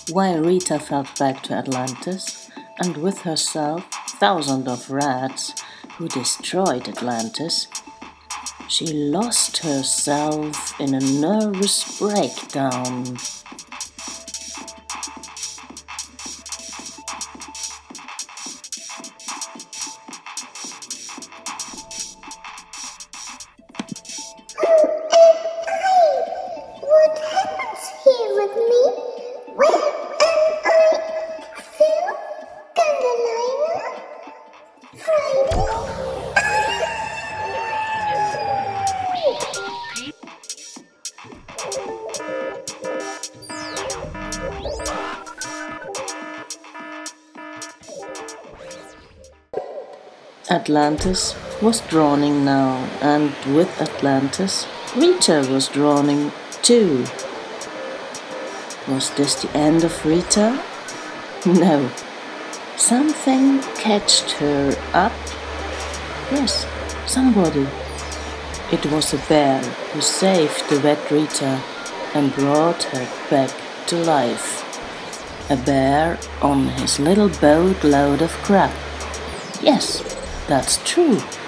While Rita felt back to Atlantis, and with herself thousands of rats who destroyed Atlantis, she lost herself in a nervous breakdown. Atlantis was drowning now, and with Atlantis, Rita was drowning too. Was this the end of Rita? No. Something catched her up. Yes, somebody. It was a bear who saved the wet Rita and brought her back to life. A bear on his little boat load of crab. Yes, that's true.